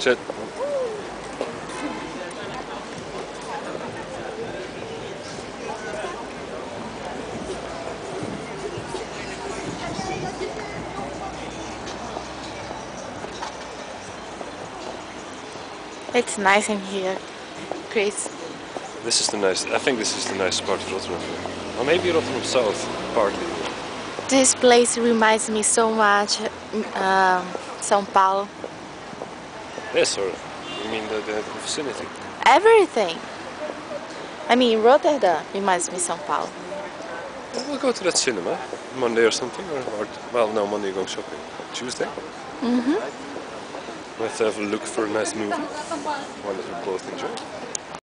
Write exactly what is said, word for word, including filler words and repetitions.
Zet. It's nice in here, Chris. This is the nice. I think this is the nice part of Rotterdam. Or maybe Rotterdam South, partly. This place reminds me so much um, São Paulo. Yes, or you mean the, the vicinity? Everything. I mean, Rotterdam reminds me São Paulo. Well, we'll go to that cinema Monday or something, or, or well, no, Monday you're going shopping. Tuesday. Mm-hmm. We have to have a look for a nice movie, one that we both enjoy.